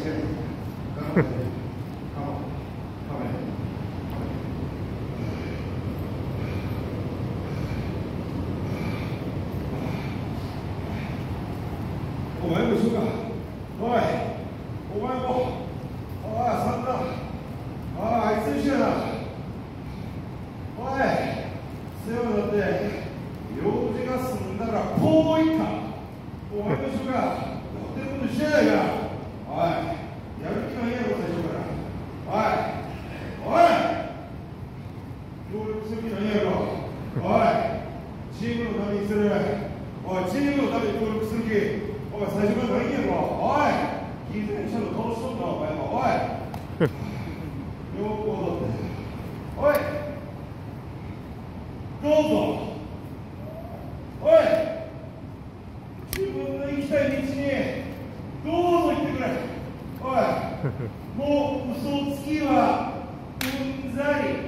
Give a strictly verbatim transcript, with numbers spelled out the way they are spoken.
お前も一緒か。おい、お前も。おい、さんだ。おい、あいつ一緒やな。おい、世話になって、用事が済んだらこういった。お前も一緒か。やってること一緒やないか。おい、やる気は嫌やろ、最初から。おい、おい、協力する気ないやろ。おい、チームのためにする。おい、チームのために協力する気。おい、最初からないんやろ。おい、聞いてる人の顔しとんだ、お前も。おい、よく踊って。おい、どうぞ。おい、自分の行きたい道にどうぞ行ってくれ。おい、もう嘘つきはうんざり。